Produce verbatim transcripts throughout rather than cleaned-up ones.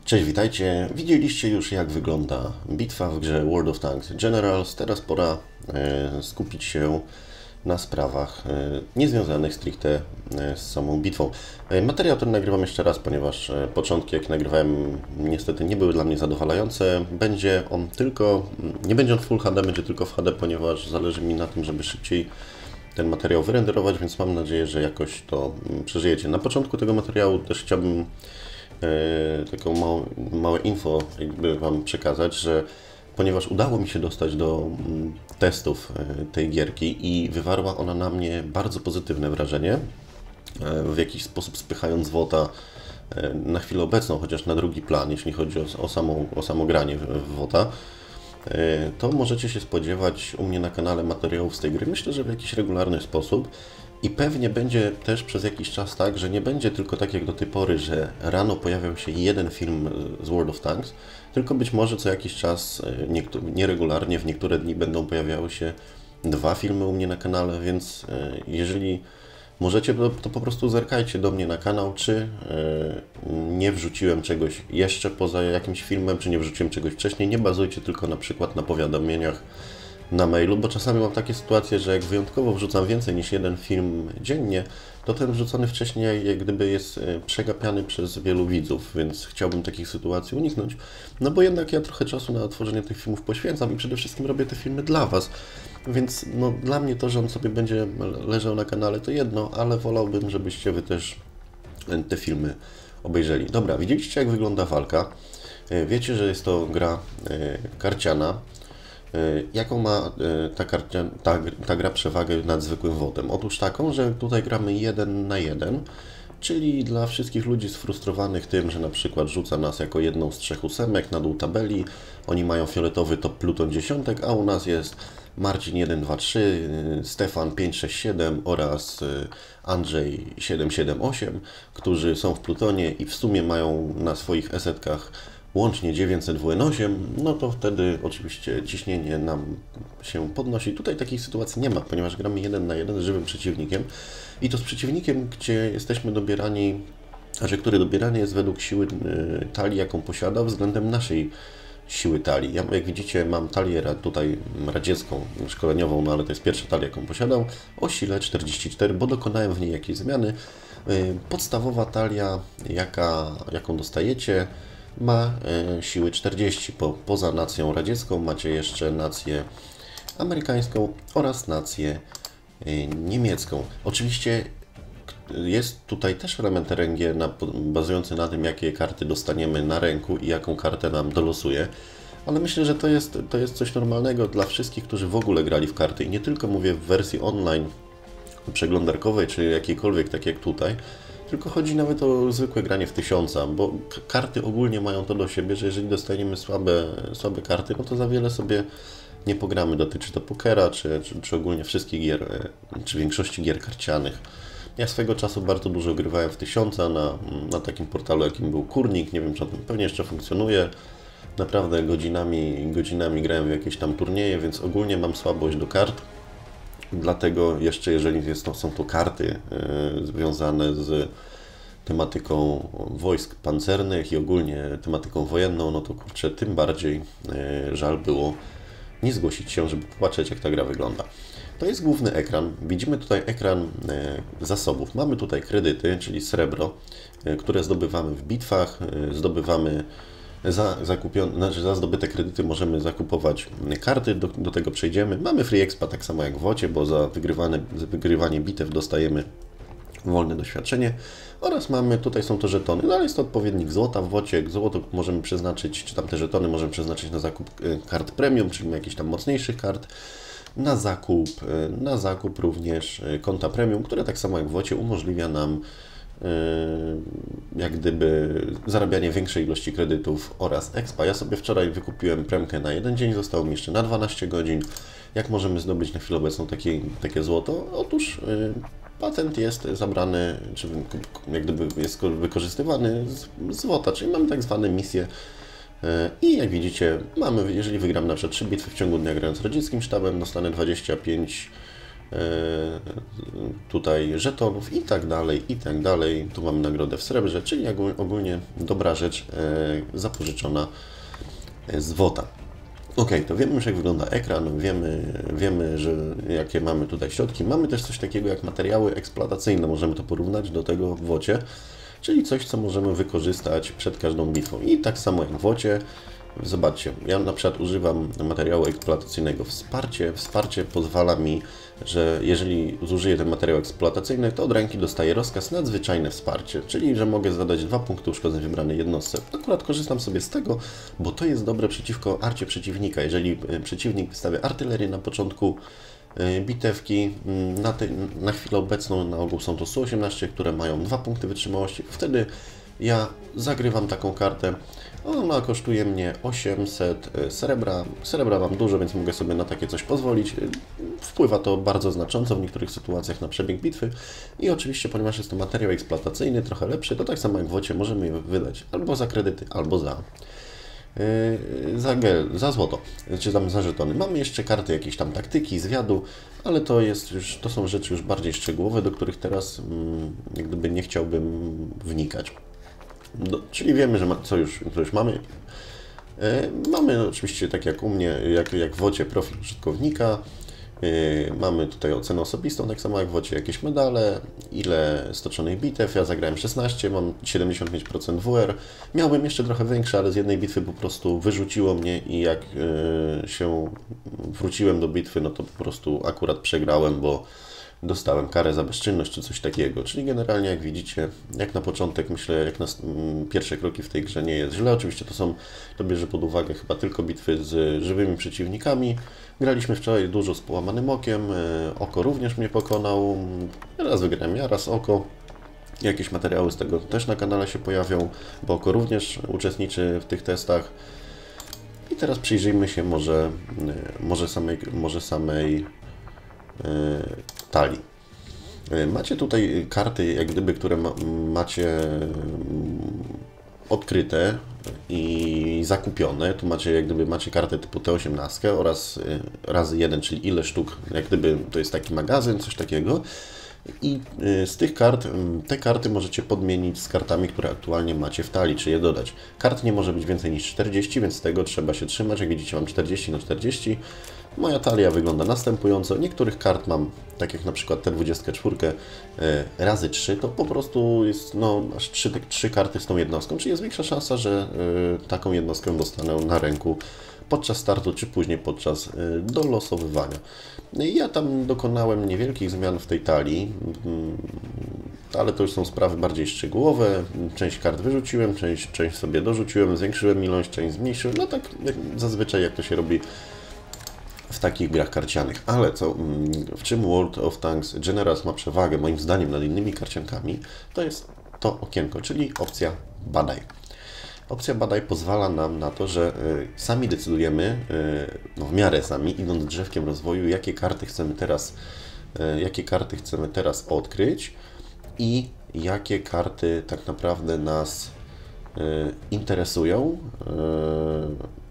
Cześć, witajcie. Widzieliście już, jak wygląda bitwa w grze World of Tanks Generals. Teraz pora e, skupić się na sprawach e, niezwiązanych stricte e, z samą bitwą. E, materiał ten nagrywam jeszcze raz, ponieważ e, początki, jak nagrywałem, niestety nie były dla mnie zadowalające. Będzie on tylko, nie będzie on w Full H D, będzie tylko w H D, ponieważ zależy mi na tym, żeby szybciej ten materiał wyrenderować, więc mam nadzieję, że jakoś to przeżyjecie. Na początku tego materiału też chciałbym E, taką małą, małe info jakby Wam przekazać, że ponieważ udało mi się dostać do mm, testów e, tej gierki i wywarła ona na mnie bardzo pozytywne wrażenie, e, w jakiś sposób spychając WOTA e, na chwilę obecną, chociaż na drugi plan, jeśli chodzi o, o, samą, o samo granie w, w WOTA, e, to możecie się spodziewać u mnie na kanale materiałów z tej gry, myślę, że w jakiś regularny sposób. I pewnie będzie też przez jakiś czas tak, że nie będzie tylko tak jak do tej pory, że rano pojawiał się jeden film z World of Tanks, tylko być może co jakiś czas, nieregularnie, w niektóre dni będą pojawiały się dwa filmy u mnie na kanale, więc jeżeli możecie, to, to po prostu zerkajcie do mnie na kanał, czy nie wrzuciłem czegoś jeszcze poza jakimś filmem, czy nie wrzuciłem czegoś wcześniej. Nie bazujcie tylko na przykład na powiadomieniach na mailu, bo czasami mam takie sytuacje, że jak wyjątkowo wrzucam więcej niż jeden film dziennie, to ten wrzucony wcześniej jak gdyby jest przegapiany przez wielu widzów, więc chciałbym takich sytuacji uniknąć. No bo jednak ja trochę czasu na tworzenie tych filmów poświęcam i przede wszystkim robię te filmy dla Was. Więc no, dla mnie to, że on sobie będzie leżał na kanale, to jedno, ale wolałbym, żebyście Wy też te filmy obejrzeli. Dobra, widzieliście, jak wygląda walka. Wiecie, że jest to gra karciana. Jaką ma ta, karcia, ta, ta gra przewagę nad zwykłym wotem? Otóż taką, że tutaj gramy jeden na jeden, czyli dla wszystkich ludzi sfrustrowanych tym, że na przykład rzuca nas jako jedną z trzech ósemek na dół tabeli, oni mają fioletowy top pluton dziesiątek, a u nas jest Marcin jeden dwa trzy, Stefan pięć sześć siedem oraz Andrzej siedem siedem osiem, którzy są w plutonie i w sumie mają na swoich esetkach łącznie dziewięćset W N osiem, no to wtedy oczywiście ciśnienie nam się podnosi. Tutaj takiej sytuacji nie ma, ponieważ gramy jeden na jeden z żywym przeciwnikiem i to z przeciwnikiem, gdzie jesteśmy dobierani, znaczy który dobierany jest według siły talii, jaką posiada względem naszej siły talii. Ja, jak widzicie, mam talię tutaj radziecką, szkoleniową, no ale to jest pierwsza talia, jaką posiadam, o sile czterdzieści cztery, bo dokonałem w niej jakiejś zmiany. Podstawowa talia, jaka, jaką dostajecie, ma e, siły czterdzieści. Po, poza nacją radziecką macie jeszcze nację amerykańską oraz nację e, niemiecką. Oczywiście jest tutaj też element R N G na, bazujący na tym, jakie karty dostaniemy na ręku i jaką kartę nam dolosuje. Ale myślę, że to jest, to jest coś normalnego dla wszystkich, którzy w ogóle grali w karty. I nie tylko mówię w wersji online, przeglądarkowej, czy jakiejkolwiek, tak jak tutaj, tylko chodzi nawet o zwykłe granie w tysiąca, bo karty ogólnie mają to do siebie, że jeżeli dostaniemy słabe, słabe karty, no to za wiele sobie nie pogramy. Dotyczy to pokera, czy, czy, czy ogólnie wszystkich gier, czy większości gier karcianych. Ja swego czasu bardzo dużo grywałem w tysiąca na, na takim portalu, jakim był Kurnik, nie wiem, czy on pewnie jeszcze funkcjonuje. Naprawdę godzinami, godzinami grałem w jakieś tam turnieje, więc ogólnie mam słabość do kart. Dlatego jeszcze, jeżeli jest to, są to karty y, związane z tematyką wojsk pancernych i ogólnie tematyką wojenną, no to kurczę, tym bardziej y, żal było nie zgłosić się, żeby popatrzeć, jak ta gra wygląda. To jest główny ekran. Widzimy tutaj ekran y, zasobów. Mamy tutaj kredyty, czyli srebro, y, które zdobywamy w bitwach, y, zdobywamy Za, zakupione, znaczy za zdobyte kredyty możemy zakupować karty, do, do tego przejdziemy. Mamy free expa tak samo jak w wocie, bo za wygrywane, za wygrywanie bitew dostajemy wolne doświadczenie. Oraz mamy, tutaj są to żetony, no ale jest to odpowiednik złota w wocie. Złoto możemy przeznaczyć, czy tam te żetony możemy przeznaczyć na zakup kart premium, czyli jakichś tam mocniejszych kart. Na zakup, na zakup również konta premium, które tak samo jak w wocie umożliwia nam jak gdyby zarabianie większej ilości kredytów oraz expa. Ja sobie wczoraj wykupiłem premkę na jeden dzień, zostało mi jeszcze na dwanaście godzin. Jak możemy zdobyć na chwilę obecną takie, takie złoto? Otóż yy, patent jest zabrany, czy jak gdyby jest wykorzystywany z złota, czyli mamy tak zwane misje. Yy, I jak widzicie, mamy, jeżeli wygram na przykład trzy bitwy w ciągu dnia grając radzieckim sztabem, dostanę dwadzieścia pięć tutaj żetonów i tak dalej, i tak dalej. Tu mamy nagrodę w srebrze, czyli ogólnie dobra rzecz zapożyczona z WOTA. Ok, to wiemy już, jak wygląda ekran, wiemy, wiemy, że jakie mamy tutaj środki. Mamy też coś takiego jak materiały eksploatacyjne, możemy to porównać do tego w WOTie, czyli coś, co możemy wykorzystać przed każdą bitwą. I tak samo jak w WOTie, zobaczcie, ja na przykład używam materiału eksploatacyjnego wsparcie. Wsparcie pozwala mi, że jeżeli zużyję ten materiał eksploatacyjny, to od ręki dostaję rozkaz nadzwyczajne wsparcie, czyli że mogę zadać dwa punkty uszkodzeń wybranej jednostce. Akurat korzystam sobie z tego, bo to jest dobre przeciwko arcie przeciwnika. Jeżeli przeciwnik wystawia artylerię na początku bitewki, na, te, na chwilę obecną na ogół są to S U osiemnaście, które mają dwa punkty wytrzymałości, wtedy ja zagrywam taką kartę. Ona kosztuje mnie osiemset srebra. Srebra mam dużo, więc mogę sobie na takie coś pozwolić. Wpływa to bardzo znacząco w niektórych sytuacjach na przebieg bitwy. I oczywiście, ponieważ jest to materiał eksploatacyjny, trochę lepszy, to tak samo jak w WOTie możemy je wydać albo za kredyty, albo za, yy, za, gel, za złoto, czy tam za żetony. Mamy jeszcze karty jakieś tam taktyki, zwiadu, ale to jest już, to są rzeczy już bardziej szczegółowe, do których teraz mm, jak gdyby nie chciałbym wnikać. No, czyli wiemy, że ma, co, już, co już mamy. E, mamy oczywiście, tak jak u mnie, jak, jak w WOTie, profil użytkownika. E, mamy tutaj ocenę osobistą, tak samo jak w WOTie, jakieś medale, ile stoczonych bitew. Ja zagrałem szesnaście, mam siedemdziesiąt pięć procent W R. Miałbym jeszcze trochę większe, ale z jednej bitwy po prostu wyrzuciło mnie i jak e, się wróciłem do bitwy, no to po prostu akurat przegrałem, bo dostałem karę za bezczynność czy coś takiego. Czyli generalnie, jak widzicie, jak na początek, myślę, jak na pierwsze kroki w tej grze nie jest źle. Oczywiście to są, to bierze pod uwagę chyba tylko bitwy z żywymi przeciwnikami. Graliśmy wczoraj dużo z połamanym okiem. Oko również mnie pokonał. Raz wygrałem ja, raz oko. Jakieś materiały z tego też na kanale się pojawią, bo oko również uczestniczy w tych testach. I teraz przyjrzyjmy się może, może samej, może samej talii. Macie tutaj karty, jak gdyby, które ma, macie odkryte i zakupione. Tu macie, jak gdyby, macie kartę typu T osiemnaście oraz razy jeden, czyli ile sztuk, jak gdyby to jest taki magazyn, coś takiego. I z tych kart, te karty możecie podmienić z kartami, które aktualnie macie w talii, czy je dodać. Kart nie może być więcej niż czterdzieści, więc tego trzeba się trzymać. Jak widzicie, mam czterdzieści na czterdzieści. Moja talia wygląda następująco. Niektórych kart mam, tak jak na przykład T dwadzieścia cztery razy trzy, to po prostu jest no, aż trzy, trzy karty z tą jednostką, czyli jest większa szansa, że y, taką jednostkę dostanę na ręku podczas startu, czy później podczas y, dolosowywania. Ja tam dokonałem niewielkich zmian w tej talii, y, ale to już są sprawy bardziej szczegółowe. Część kart wyrzuciłem, część, część sobie dorzuciłem, zwiększyłem ilość, część zmniejszyłem. No tak jak, zazwyczaj jak to się robi w takich grach karcianych. Ale co, w czym World of Tanks Generals ma przewagę moim zdaniem nad innymi karciankami, to jest to okienko, czyli opcja badaj. Opcja badaj pozwala nam na to, że y, sami decydujemy, y, no w miarę sami, idąc drzewkiem rozwoju, jakie karty chcemy teraz, y, jakie karty chcemy teraz odkryć i jakie karty tak naprawdę nas y, interesują. Y,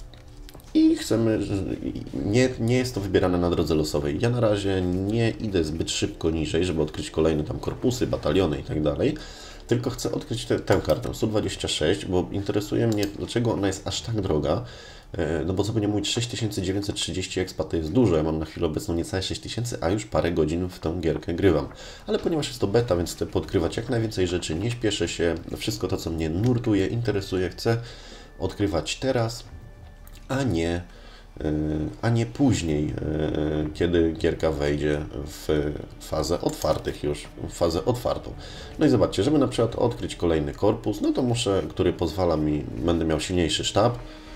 I chcemy, nie, nie jest to wybierane na drodze losowej. Ja na razie nie idę zbyt szybko niżej, żeby odkryć kolejne tam korpusy, bataliony i tak dalej, tylko chcę odkryć te, tę kartę, sto dwadzieścia sześć, bo interesuje mnie, dlaczego ona jest aż tak droga. No bo co by nie mówić, sześć tysięcy dziewięćset trzydzieści expa to jest dużo, ja mam na chwilę obecną niecałe sześć tysięcy, a już parę godzin w tę gierkę grywam. Ale ponieważ jest to beta, więc chcę podkrywać jak najwięcej rzeczy, nie śpieszę się, wszystko to, co mnie nurtuje, interesuje, chcę odkrywać teraz, a nie, a nie później, kiedy gierka wejdzie w fazę otwartych już, w fazę otwartą. No i zobaczcie, żeby na przykład odkryć kolejny korpus, no to muszę, który pozwala mi, będę miał silniejszy sztab.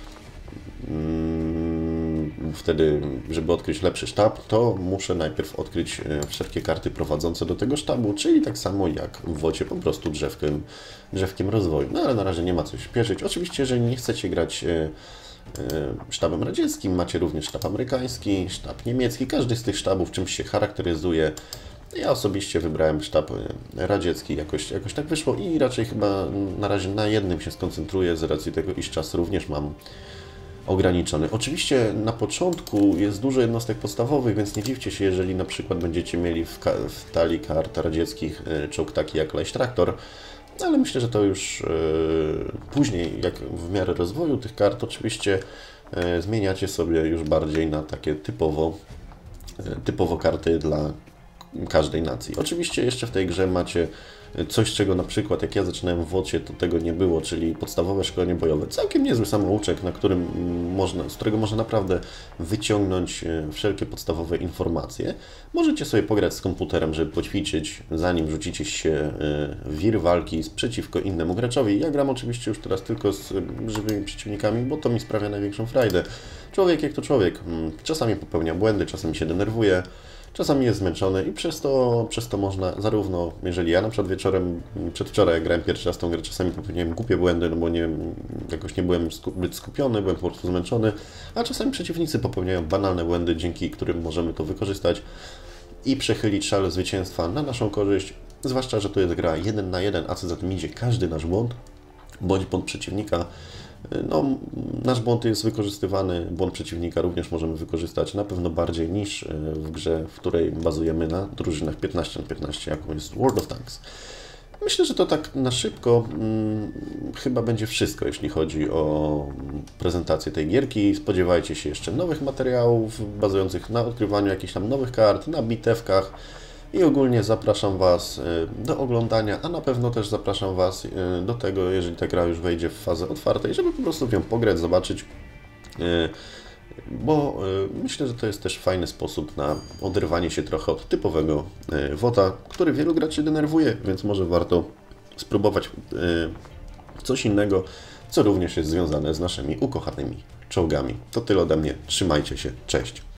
Wtedy, żeby odkryć lepszy sztab, to muszę najpierw odkryć wszelkie karty prowadzące do tego sztabu, czyli tak samo jak w WOTie, po prostu drzewkiem, drzewkiem rozwoju. No ale na razie nie ma co śpieszyć. Oczywiście, jeżeli nie chcecie grać sztabem radzieckim, macie również sztab amerykański, sztab niemiecki, każdy z tych sztabów czymś się charakteryzuje. Ja osobiście wybrałem sztab radziecki, jakoś, jakoś tak wyszło i raczej chyba na razie na jednym się skoncentruję z racji tego, iż czas również mam ograniczony. Oczywiście na początku jest dużo jednostek podstawowych, więc nie dziwcie się, jeżeli na przykład będziecie mieli w, w talii kart radzieckich czołg taki jak Leichtraktor, ale myślę, że to już yy, później, jak w miarę rozwoju tych kart, oczywiście yy, zmieniacie sobie już bardziej na takie typowo, yy, typowo karty dla każdej nacji. Oczywiście jeszcze w tej grze macie coś, czego na przykład jak ja zaczynałem w WOT-ie, to tego nie było, czyli podstawowe szkolenie bojowe. Całkiem niezły samouczek, na którym można, z którego można naprawdę wyciągnąć wszelkie podstawowe informacje. Możecie sobie pograć z komputerem, żeby poćwiczyć, zanim rzucicie się w wir walki przeciwko innemu graczowi. Ja gram oczywiście już teraz tylko z żywymi przeciwnikami, bo to mi sprawia największą frajdę. Człowiek jak to człowiek. Czasami popełnia błędy, czasami się denerwuje. Czasami jest zmęczony i przez to, przez to można zarówno, jeżeli ja na przykład wieczorem, przedwczoraj jak grałem pierwszy raz tą grę, czasami popełniłem głupie błędy, no bo nie, jakoś nie byłem zbyt skupiony, byłem po prostu zmęczony, a czasami przeciwnicy popełniają banalne błędy, dzięki którym możemy to wykorzystać i przechylić szale zwycięstwa na naszą korzyść, zwłaszcza, że to jest gra jeden na jeden, a co za tym idzie, każdy nasz błąd, bądź błąd przeciwnika. No, nasz błąd jest wykorzystywany, błąd przeciwnika również możemy wykorzystać na pewno bardziej niż w grze, w której bazujemy na drużynach piętnaście na piętnaście, jaką jest World of Tanks. Myślę, że to tak na szybko hmm, chyba będzie wszystko, jeśli chodzi o prezentację tej gierki. Spodziewajcie się jeszcze nowych materiałów bazujących na odkrywaniu jakichś tam nowych kart, na bitewkach. I ogólnie zapraszam Was do oglądania, a na pewno też zapraszam Was do tego, jeżeli ta gra już wejdzie w fazę otwartej, żeby po prostu w nią pograć, zobaczyć, bo myślę, że to jest też fajny sposób na oderwanie się trochę od typowego WOT-a, który wielu graczy denerwuje, więc może warto spróbować coś innego, co również jest związane z naszymi ukochanymi czołgami. To tyle ode mnie, trzymajcie się, cześć!